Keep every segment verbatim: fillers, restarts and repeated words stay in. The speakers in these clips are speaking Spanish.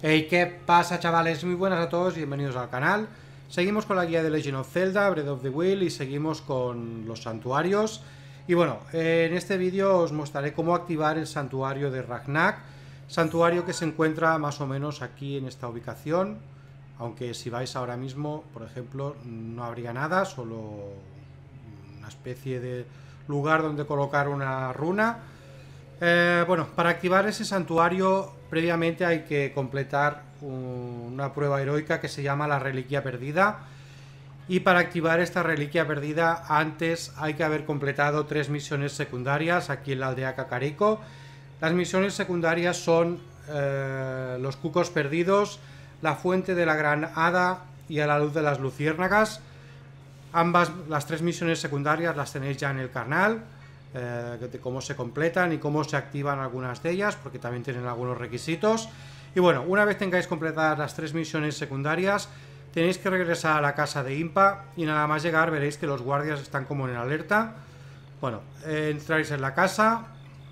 Hey, ¿qué pasa, chavales? Muy buenas a todos y bienvenidos al canal. Seguimos con la guía de Legend of Zelda, Breath of the Wild, y seguimos con los santuarios. Y bueno, en este vídeo os mostraré cómo activar el santuario de Ragnac, santuario que se encuentra más o menos aquí en esta ubicación, aunque si vais ahora mismo, por ejemplo, no habría nada, solo una especie de lugar donde colocar una runa. Eh, bueno, para activar ese santuario previamente hay que completar una prueba heroica que se llama la reliquia perdida. Y para activar esta reliquia perdida antes hay que haber completado tres misiones secundarias aquí en la aldea Kakariko. Las misiones secundarias son eh, los cucos perdidos, la fuente de la gran hada y a la luz de las luciérnagas. Ambas, las tres misiones secundarias las tenéis ya en el canal. Eh, de cómo se completan y cómo se activan algunas de ellas, porque también tienen algunos requisitos. Y bueno, una vez tengáis completadas las tres misiones secundarias, tenéis que regresar a la casa de Impa y nada más llegar veréis que los guardias están como en alerta. Bueno, eh, entráis en la casa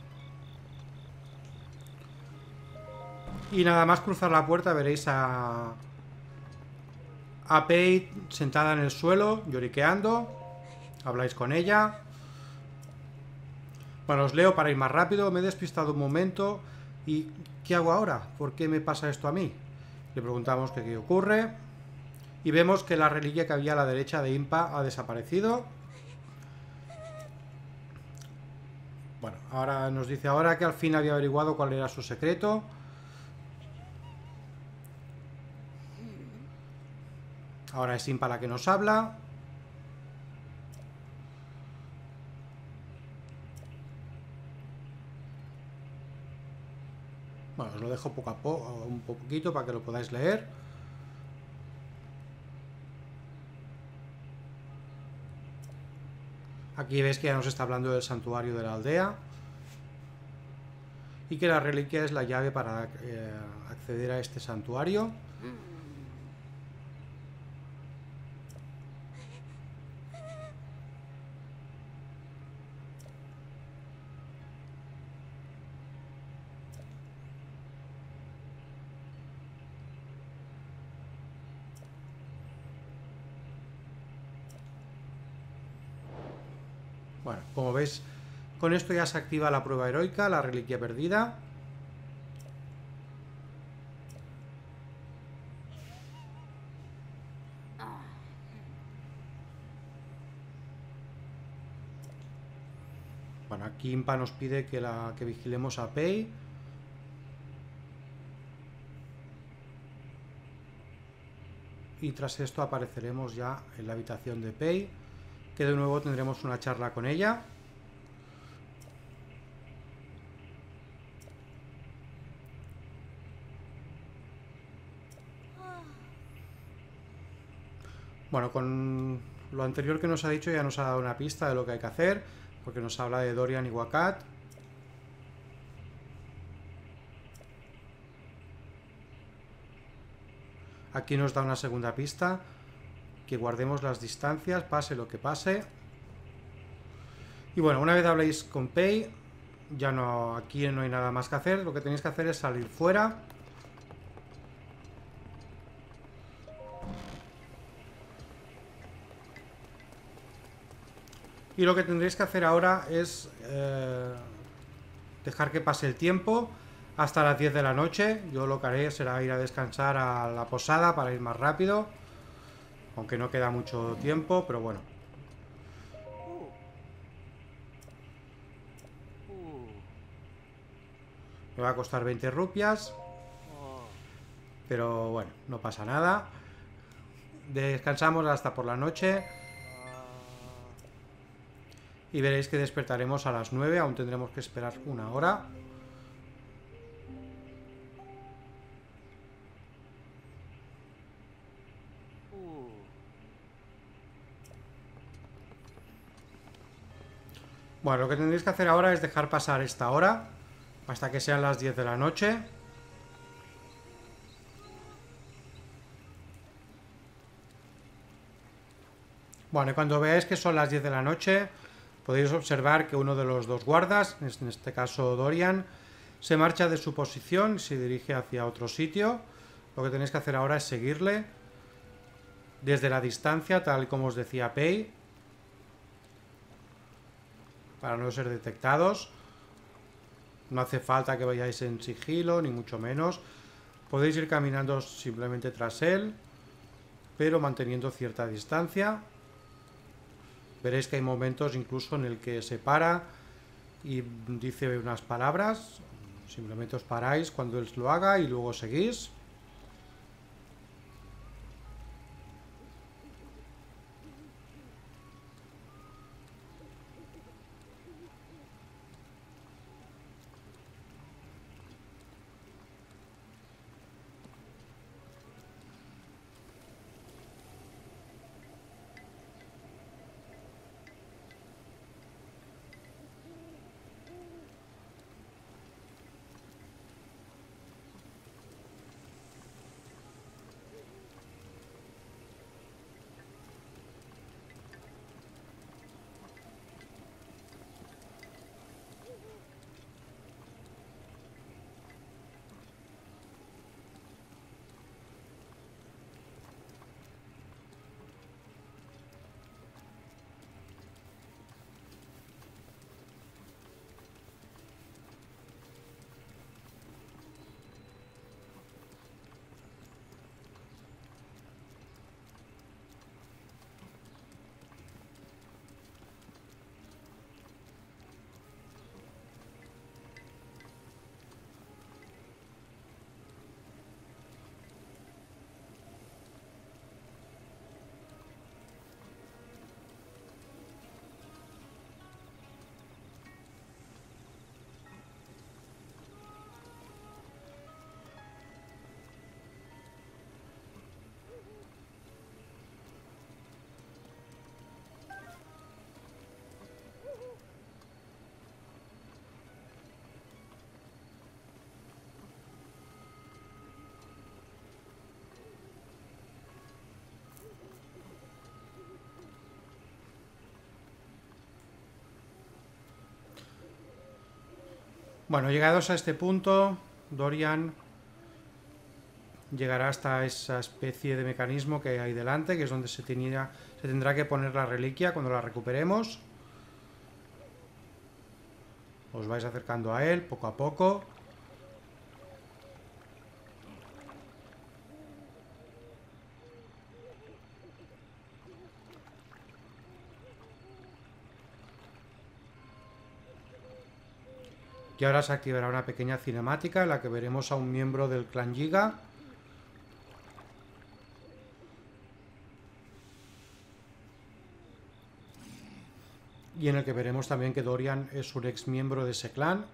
y nada más cruzar la puerta veréis a a Pei sentada en el suelo, lloriqueando. Habláis con ella. Bueno, os leo para ir más rápido. Me he despistado un momento. ¿Y qué hago ahora? ¿Por qué me pasa esto a mí? Le preguntamos que qué ocurre. Y vemos que la reliquia que había a la derecha de Impa ha desaparecido. Bueno, ahora nos dice ahora que al fin había averiguado cuál era su secreto. Ahora es Impa la que nos habla. Bueno, os lo dejo poco a poco, un poquito para que lo podáis leer. Aquí veis que ya nos está hablando del santuario de la aldea. Y que la reliquia es la llave para eh, acceder a este santuario. Bueno, como veis, con esto ya se activa la prueba heroica, la reliquia perdida. Bueno, aquí Impa nos pide que, la, que vigilemos a Pei. Y tras esto apareceremos ya en la habitación de Pei, que de nuevo tendremos una charla con ella. Bueno, con lo anterior que nos ha dicho ya nos ha dado una pista de lo que hay que hacer, porque nos habla de Dorian y Wakat. Aquí nos da una segunda pista, que guardemos las distancias, pase lo que pase. Y bueno, una vez habléis con Pei, ya no, aquí no hay nada más que hacer. Lo que tenéis que hacer es salir fuera. Y lo que tendréis que hacer ahora es eh, dejar que pase el tiempo hasta las diez de la noche. Yo lo que haré será ir a descansar a la posada para ir más rápido, aunque no queda mucho tiempo, pero bueno. Me va a costar veinte rupias, pero bueno, no pasa nada. Descansamos hasta por la noche y veréis que despertaremos a las nueve. Aún tendremos que esperar una hora. Bueno, lo que tendréis que hacer ahora es dejar pasar esta hora hasta que sean las diez de la noche. Bueno, y cuando veáis que son las diez de la noche, podéis observar que uno de los dos guardas, en este caso Dorian, se marcha de su posición y se dirige hacia otro sitio. Lo que tenéis que hacer ahora es seguirle desde la distancia, tal como os decía Pei, para no ser detectados. No hace falta que vayáis en sigilo, ni mucho menos. Podéis ir caminando simplemente tras él, pero manteniendo cierta distancia. Veréis que hay momentos incluso en el que se para y dice unas palabras. Simplemente os paráis cuando él lo haga y luego seguís. Bueno, llegados a este punto, Dorian llegará hasta esa especie de mecanismo que hay delante, que es donde se, tenía, se tendrá que poner la reliquia cuando la recuperemos. Os vais acercando a él poco a poco. Y ahora se activará una pequeña cinemática en la que veremos a un miembro del clan Yiga. Y en el que veremos también que Dorian es un ex miembro de ese clan.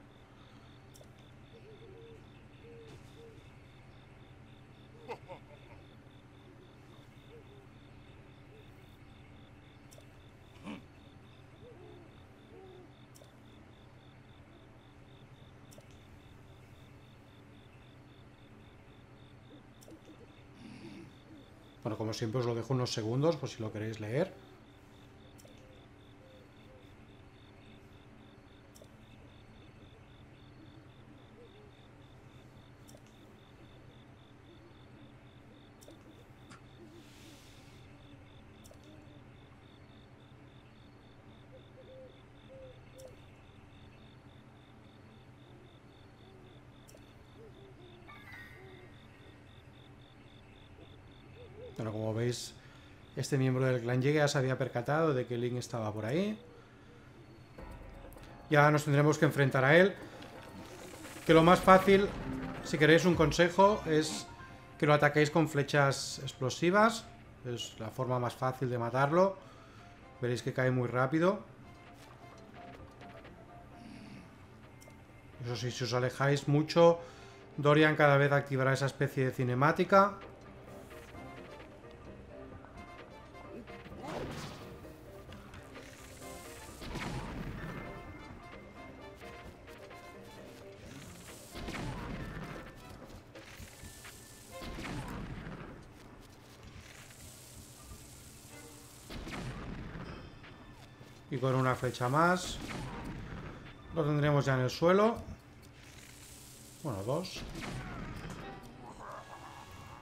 Bueno, como siempre os lo dejo unos segundos por si lo queréis leer. Bueno, como veis, este miembro del clan Yiga ya se había percatado de que Link estaba por ahí. Ya nos tendremos que enfrentar a él. Que lo más fácil, si queréis un consejo, es que lo ataquéis con flechas explosivas. Es la forma más fácil de matarlo. Veréis que cae muy rápido. Eso sí, si os alejáis mucho, Dorian cada vez activará esa especie de cinemática. Y con una flecha más lo tendremos ya en el suelo. Bueno, dos.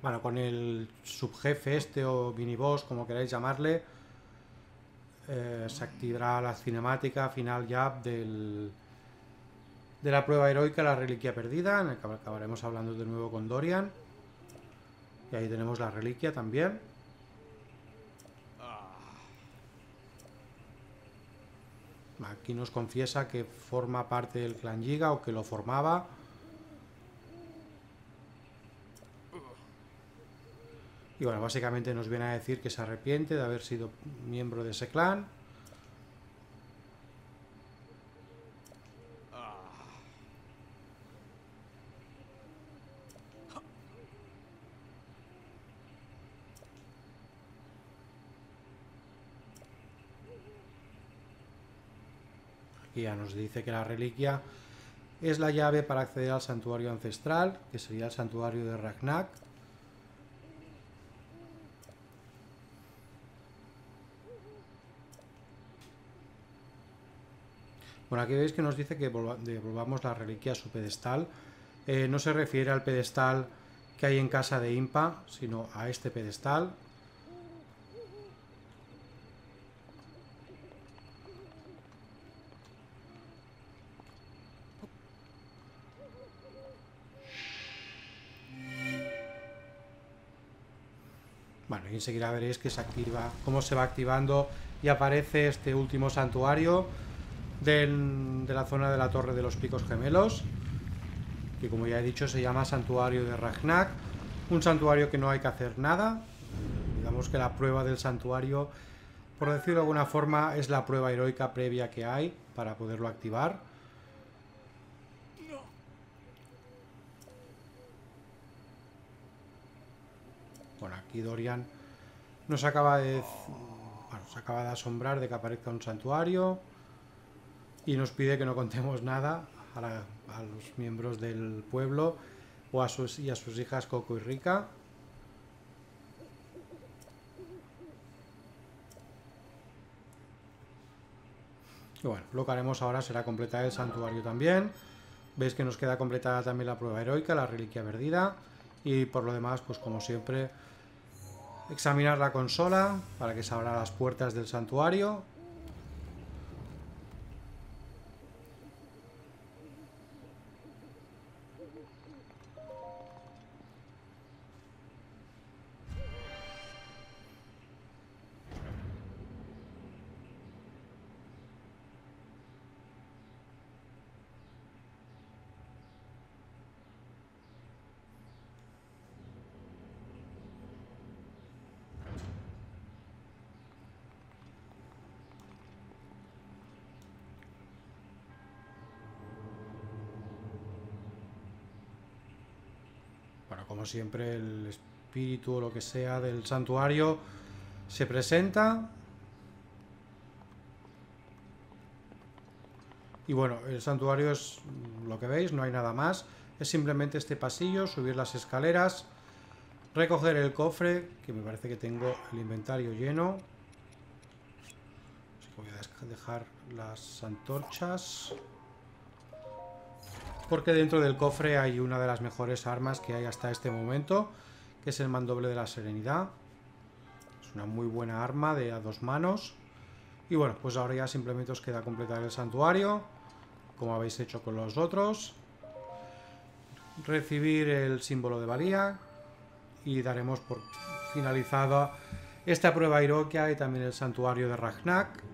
bueno, con el subjefe este o miniboss, como queráis llamarle, eh, se activará la cinemática final ya del, de la prueba heroica, la reliquia perdida, en el que acabaremos hablando de nuevo con Dorian. Y ahí tenemos la reliquia también. Aquí nos confiesa que forma parte del clan Yiga, o que lo formaba. Y bueno, básicamente nos viene a decir que se arrepiente de haber sido miembro de ese clan. Aquí ya nos dice que la reliquia es la llave para acceder al santuario ancestral, que sería el santuario de Ragnak. Bueno, aquí veis que nos dice que devolvamos la reliquia a su pedestal. Eh, no se refiere al pedestal que hay en casa de Impa, sino a este pedestal. Bueno, y enseguida veréis que se activa, cómo se va activando y aparece este último santuario del, de la zona de la Torre de los Picos Gemelos, que como ya he dicho se llama Santuario de Ragnak. Un santuario que no hay que hacer nada. Digamos que la prueba del santuario, por decirlo de alguna forma, es la prueba heroica previa que hay para poderlo activar. Bueno, aquí Dorian nos acaba de, bueno, se acaba de asombrar de que aparezca un santuario y nos pide que no contemos nada a, la, a los miembros del pueblo o a sus, y a sus hijas Coco y Rika. Y bueno, lo que haremos ahora será completar el santuario también. Veis que nos queda completada también la prueba heroica, la reliquia perdida. Y por lo demás, pues como siempre, examinar la consola para que se abran las puertas del santuario. Bueno, como siempre, el espíritu o lo que sea del santuario se presenta. Y bueno, el santuario es lo que veis, no hay nada más. Es simplemente este pasillo, subir las escaleras, recoger el cofre, que me parece que tengo el inventario lleno. Así que voy a dejar las antorchas, porque dentro del cofre hay una de las mejores armas que hay hasta este momento, que es el mandoble de la serenidad. Es una muy buena arma de a dos manos. Y bueno, pues ahora ya simplemente os queda completar el santuario, como habéis hecho con los otros. Recibir el símbolo de valía y daremos por finalizada esta prueba heroica y también el santuario de Ragnak.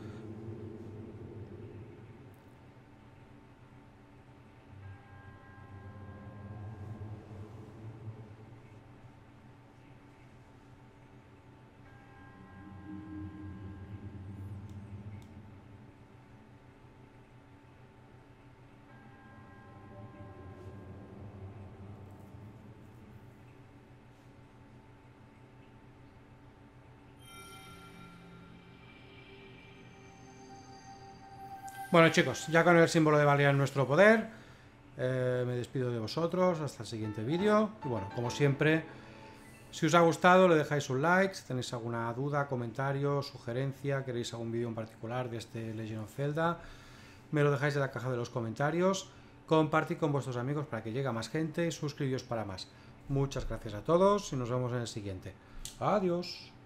Bueno chicos, ya con el símbolo de valía en nuestro poder, eh, me despido de vosotros, hasta el siguiente vídeo. Y bueno, como siempre, si os ha gustado le dejáis un like, si tenéis alguna duda, comentario, sugerencia, queréis algún vídeo en particular de este Legend of Zelda, me lo dejáis en la caja de los comentarios, compartid con vuestros amigos para que llegue a más gente y suscribíos para más. Muchas gracias a todos y nos vemos en el siguiente. Adiós.